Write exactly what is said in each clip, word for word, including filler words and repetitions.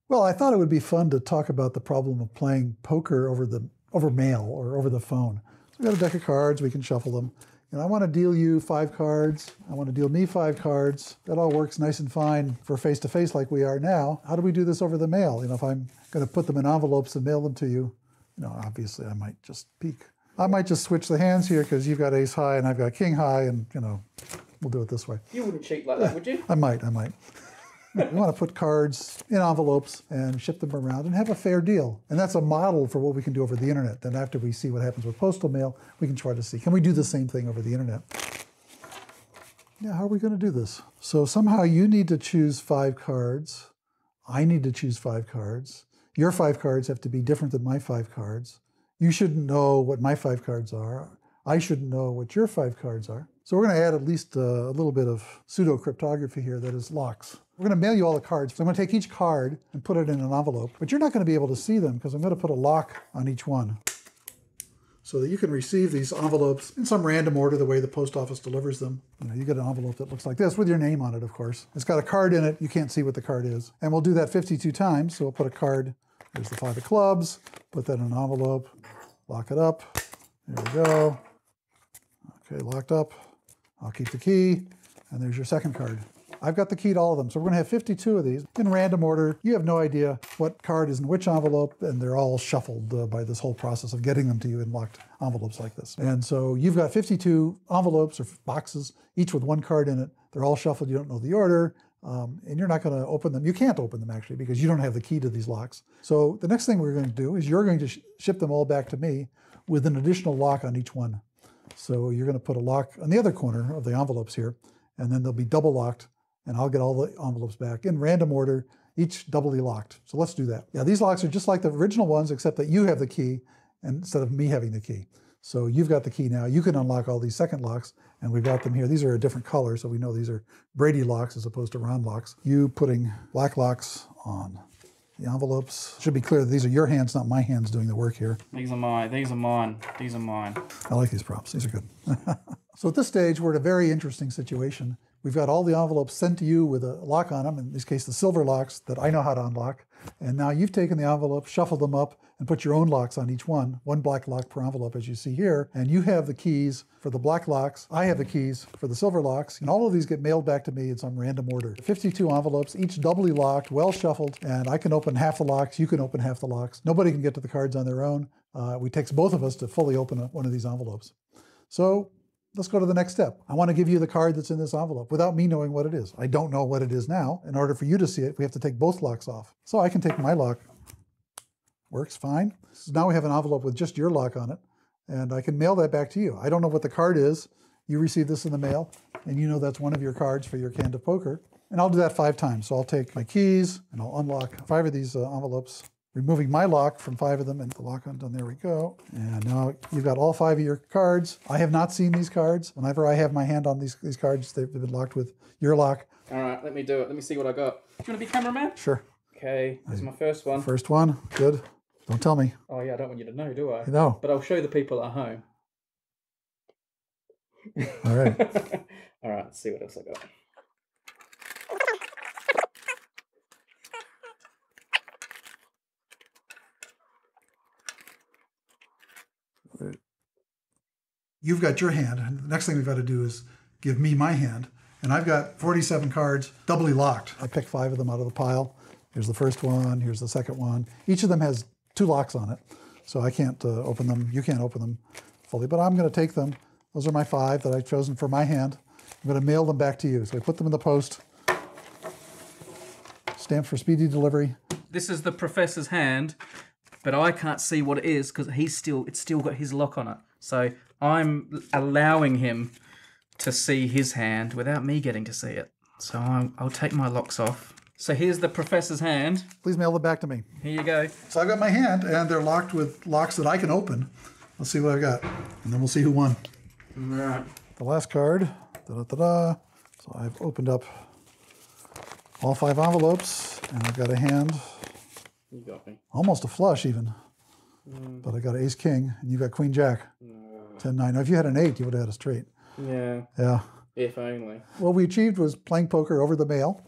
Well, I thought it would be fun to talk about the problem of playing poker over the over mail or over the phone. So we've got a deck of cards, we can shuffle them. And I want to deal you five cards. I want to deal me five cards. That all works nice and fine for face-to-face like we are now. How do we do this over the mail? You know, if I'm going to put them in envelopes and mail them to you, you know, obviously I might just peek. I might just switch the hands here because you've got ace high and I've got king high, and, you know, we'll do it this way. You wouldn't cheat like that, would you? I might, I might. We want to put cards in envelopes and ship them around and have a fair deal. And that's a model for what we can do over the internet. Then after we see what happens with postal mail, we can try to see, can we do the same thing over the internet? Yeah, how are we going to do this? So somehow you need to choose five cards. I need to choose five cards. Your five cards have to be different than my five cards. You shouldn't know what my five cards are. I shouldn't know what your five cards are. So we're going to add at least a little bit of pseudo-cryptography here, that is locks. We're going to mail you all the cards. So I'm going to take each card and put it in an envelope, but you're not going to be able to see them because I'm going to put a lock on each one so that you can receive these envelopes in some random order the way the post office delivers them. You know, you get an envelope that looks like this with your name on it, of course. It's got a card in it. You can't see what the card is. And we'll do that fifty-two times. So we'll put a card, there's the five of clubs, put that in an envelope, lock it up. There we go. Okay, locked up. I'll keep the key, and there's your second card. I've got the key to all of them, so we're gonna have fifty-two of these in random order. You have no idea what card is in which envelope, and they're all shuffled uh, by this whole process of getting them to you in locked envelopes like this. And so you've got fifty-two envelopes or boxes, each with one card in it. They're all shuffled, you don't know the order, um, and you're not gonna open them. You can't open them actually, because you don't have the key to these locks. So the next thing we're going to do is you're going to sh ship them all back to me with an additional lock on each one. So you're going to put a lock on the other corner of the envelopes here, and then they'll be double locked, and I'll get all the envelopes back in random order, each doubly locked. So let's do that. Yeah, these locks are just like the original ones, except that you have the key instead of me having the key. So you've got the key now. You can unlock all these second locks, and we've got them here. These are a different color, so we know these are Brady locks as opposed to Ron locks. You putting black locks on the envelopes. It should be clear that these are your hands, not my hands doing the work here. These are mine, these are mine, these are mine. I like these props, these are good. So at this stage, we're at a very interesting situation. We've got all the envelopes sent to you with a lock on them, in this case, the silver locks that I know how to unlock. And now you've taken the envelope, shuffled them up, and put your own locks on each one, one black lock per envelope, as you see here. And you have the keys for the black locks. I have the keys for the silver locks. And all of these get mailed back to me in some random order. fifty-two envelopes, each doubly locked, well shuffled, and I can open half the locks, you can open half the locks. Nobody can get to the cards on their own. Uh, it takes both of us to fully open one of these envelopes. So let's go to the next step. I want to give you the card that's in this envelope without me knowing what it is. I don't know what it is now. In order for you to see it, we have to take both locks off. So I can take my lock. Works fine. So now we have an envelope with just your lock on it, and I can mail that back to you. I don't know what the card is. You receive this in the mail, and you know that's one of your cards for your hand of poker. And I'll do that five times. So I'll take my keys, and I'll unlock five of these uh, envelopes, removing my lock from five of them, and the lock undone, there we go. And now you've got all five of your cards. I have not seen these cards. Whenever I have my hand on these, these cards, they've been locked with your lock. All right, let me do it. Let me see what I got. Do you want to be cameraman? Sure. Okay, this is my first one. First one, good. Don't tell me. Oh yeah, I don't want you to know, do I? No. But I'll show the people at home. All right. All right, let's see what else I got. You've got your hand, and the next thing we've got to do is give me my hand. And I've got forty-seven cards, doubly locked. I picked five of them out of the pile. Here's the first one, here's the second one. Each of them has two locks on it, so I can't uh, open them, you can't open them fully, but I'm gonna take them. Those are my five that I've chosen for my hand. I'm gonna mail them back to you. So I put them in the post, stamped for speedy delivery. This is the professor's hand, but I can't see what it is because he's still, it's still got his lock on it. So I'm allowing him to see his hand without me getting to see it. So I'll, I'll take my locks off. So here's the professor's hand. Please mail them back to me. Here you go. So I've got my hand, and they're locked with locks that I can open. Let's see what I've got, and then we'll see who won. All right. The last card, da-da-da-da. So I've opened up all five envelopes, and I've got a hand. You got me. Almost a flush even. Mm. But I got ace king, and you got queen jack. No. ten nine. Now if you had an eight, you would have had a straight. Yeah. Yeah. If only. What we achieved was playing poker over the mail.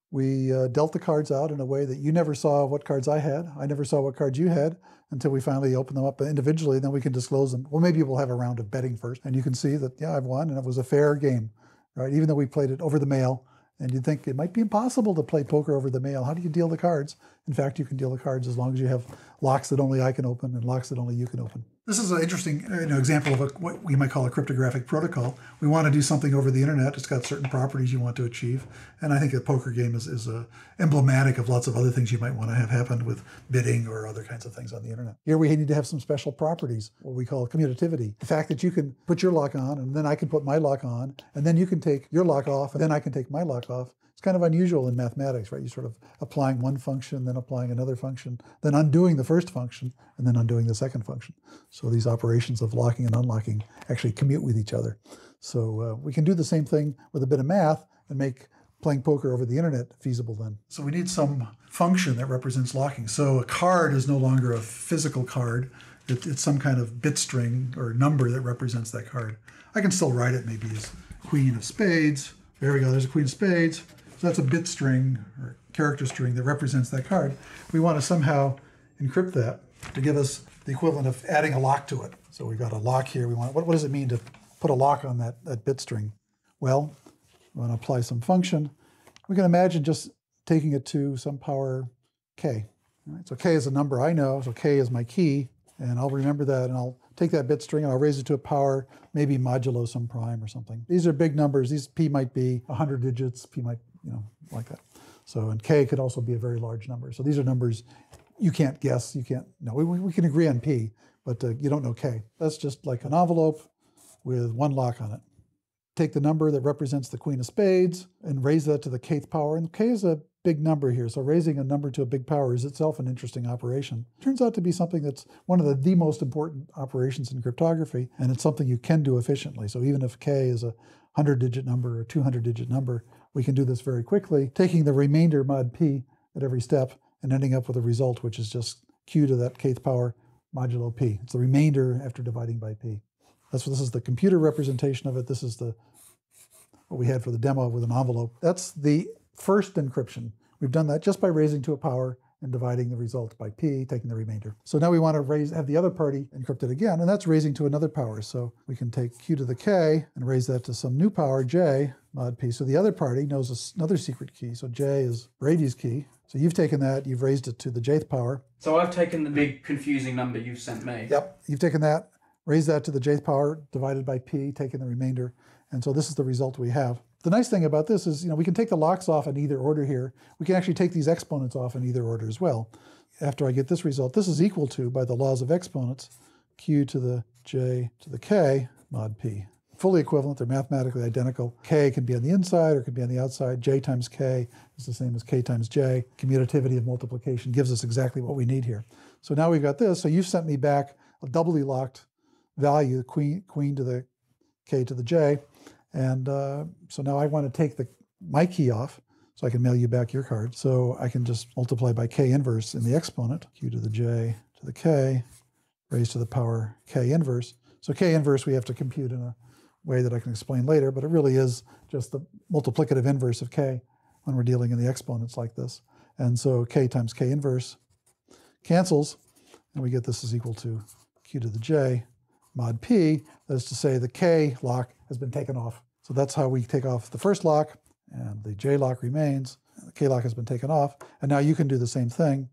We uh, dealt the cards out in a way that you never saw what cards I had. I never saw what cards you had until we finally opened them up individually. Then we can disclose them. Well, maybe we'll have a round of betting first. And you can see that, yeah, I've won, and it was a fair game, right? Even though we played it over the mail. And you'd think it might be impossible to play poker over the mail. How do you deal the cards? In fact, you can deal the cards as long as you have locks that only I can open and locks that only you can open. This is an interesting you know, example of a, what we might call a cryptographic protocol. We want to do something over the internet. It's got certain properties you want to achieve. And I think a poker game is, is uh, emblematic of lots of other things you might want to have happen with bidding or other kinds of things on the internet. Here we need to have some special properties, what we call commutativity. The fact that you can put your lock on and then I can put my lock on, and then you can take your lock off and then I can take my lock off. It's kind of unusual in mathematics, right? You sort of applying one function, then applying another function, then undoing the first function, and then undoing the second function. So these operations of locking and unlocking actually commute with each other. So uh, we can do the same thing with a bit of math and make playing poker over the internet feasible then. So we need some function that represents locking. So a card is no longer a physical card. It, it's some kind of bit string or number that represents that card. I can still write it maybe as queen of spades. There we go, there's a queen of spades. So that's a bit string or character string that represents that card. We want to somehow encrypt that to give us the equivalent of adding a lock to it. So we've got a lock here. We want what, what does it mean to put a lock on that, that bit string? Well, we want to apply some function. We can imagine just taking it to some power k. All right, so k is a number I know, so k is my key, and I'll remember that, and I'll take that bit string and I'll raise it to a power, maybe modulo some prime or something. These are big numbers. These p might be one hundred digits, p might, you know, like that. So, and k could also be a very large number. So these are numbers you can't guess, you can't, no, we, we can agree on p, but uh, you don't know k. That's just like an envelope with one lock on it. Take the number that represents the queen of spades and raise that to the kth power. And k is a big number here, so raising a number to a big power is itself an interesting operation. Turns out to be something that's one of the, the most important operations in cryptography, and it's something you can do efficiently. So even if k is a one hundred digit number or two hundred digit number, we can do this very quickly, taking the remainder mod p at every step and ending up with a result which is just q to that kth power modulo p. It's the remainder after dividing by p. That's what this is, the computer representation of it. This is the what we had for the demo with an envelope. That's the first encryption. We've done that just by raising to a power and dividing the result by p, taking the remainder. So now we want to raise, have the other party encrypted again, and that's raising to another power. So we can take q to the k and raise that to some new power, j, mod p. So the other party knows another secret key. So j is Brady's key. So you've taken that, you've raised it to the jth power. So I've taken the big confusing number you've sent me. Yep, you've taken that, raised that to the jth power, divided by p, taking the remainder. And so this is the result we have. The nice thing about this is, you know, we can take the locks off in either order here. We can actually take these exponents off in either order as well. After I get this result, this is equal to, by the laws of exponents, q to the j to the k mod p. Fully equivalent, they're mathematically identical. K can be on the inside or can be on the outside. J times k is the same as k times j. Commutativity of multiplication gives us exactly what we need here. So now we've got this. So you've sent me back a doubly locked value, queen, queen to the k to the j. And uh, so now I want to take the my key off so I can mail you back your card. So I can just multiply by k inverse in the exponent, q to the j to the k, raised to the power k inverse. So k inverse we have to compute in a way that I can explain later, but it really is just the multiplicative inverse of k when we're dealing in the exponents like this. And so k times k inverse cancels, and we get this is equal to q to the j mod p. That is to say the k lock has been taken off. So that's how we take off the first lock, and the j lock remains. The k lock has been taken off, and now you can do the same thing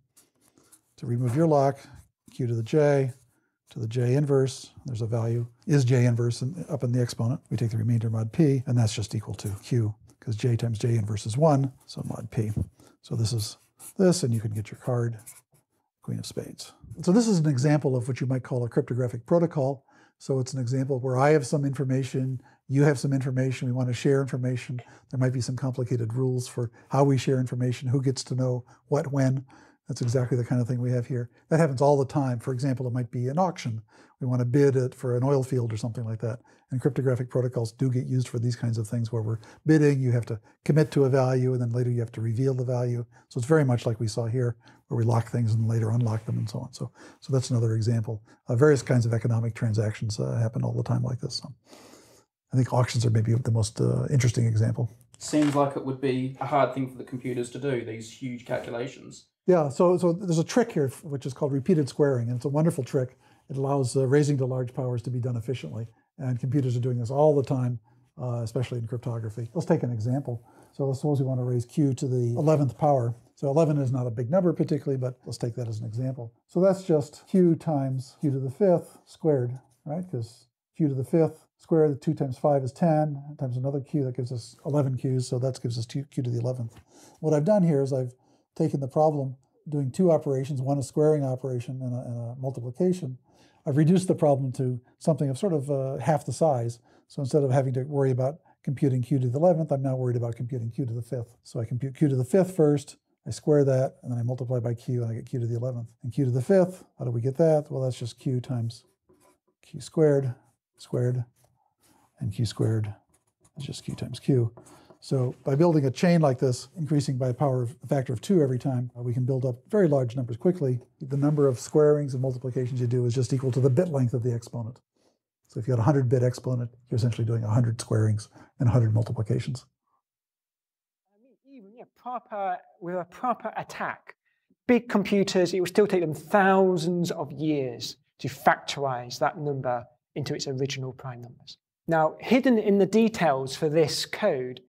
to remove your lock, q to the j to the j inverse. There's a value, is j inverse in, up in the exponent. We take the remainder mod p, and that's just equal to q, because j times j inverse is one, so mod p. So this is this, and you can get your card, queen of spades. So this is an example of what you might call a cryptographic protocol. So it's an example where I have some information, you have some information, we want to share information. There might be some complicated rules for how we share information, who gets to know what when. That's exactly the kind of thing we have here. That happens all the time. For example, it might be an auction. We want to bid it for an oil field or something like that. And cryptographic protocols do get used for these kinds of things where we're bidding, you have to commit to a value, and then later you have to reveal the value. So it's very much like we saw here, where we lock things and later unlock them and so on. So, so that's another example. Uh, various kinds of economic transactions uh, happen all the time like this. So I think auctions are maybe the most uh, interesting example. seems like it would be a hard thing for the computers to do, these huge calculations. Yeah, so, so there's a trick here which is called repeated squaring, and it's a wonderful trick. It allows uh, raising to large powers to be done efficiently, and computers are doing this all the time, uh, especially in cryptography. Let's take an example. So let's suppose we want to raise q to the eleventh power. So eleven is not a big number particularly, but let's take that as an example. So that's just q times q to the fifth squared, right? Because q to the fifth squared, two times five is ten, times another q, that gives us eleven q's, so that gives us q to the eleventh. What I've done here is I've taken the problem, doing two operations, one a squaring operation and a, and a multiplication. I've reduced the problem to something of sort of uh, half the size. So instead of having to worry about computing q to the eleventh, I'm now worried about computing q to the fifth. So I compute q to the fifth first, I square that, and then I multiply by q, and I get q to the eleventh. And q to the fifth, how do we get that? Well, that's just q times q squared, squared, and q squared is just q times q. So by building a chain like this, increasing by a power of a factor of two every time, we can build up very large numbers quickly. The number of squarings and multiplications you do is just equal to the bit length of the exponent. So if you had a one hundred bit exponent, you're essentially doing one hundred squarings and one hundred multiplications. I mean, even yeah, proper, with a proper attack, big computers, it would still take them thousands of years to factorize that number into its original prime numbers. Now, hidden in the details for this code